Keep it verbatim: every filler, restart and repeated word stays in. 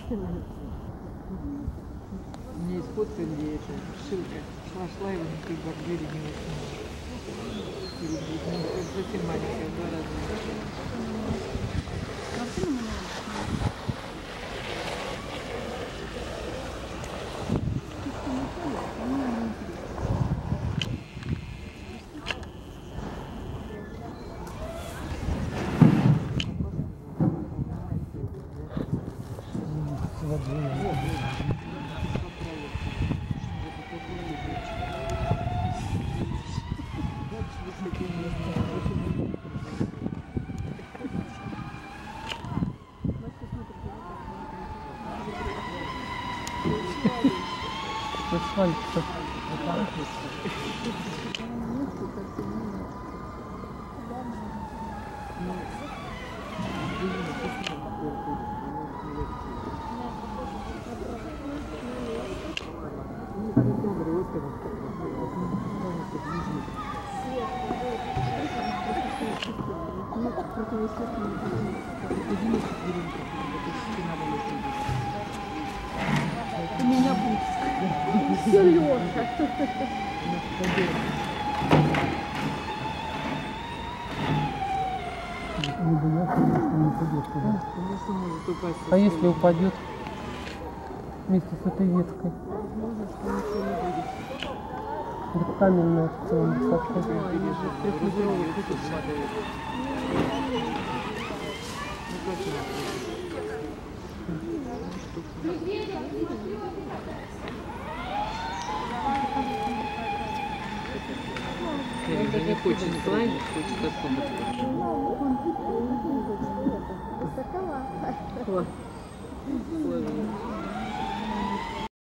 Мне сфоткали это, ссылка. Шла-шла, его никакой бордюре не возьму. Совсем маленькая, два раза. Асфальт-то. У меня будет. Все, Леша. Не боялся, что не упадет туда. Конечно, может упасть. А если упадет вместе с этой веткой? Возможно, что ничего не будет. Вот каменная в целом высоко. Да, они же трехметровые тут падают. Ну как же? Он даже не хочет слайдить, хочет особо. Высоковато. Вот.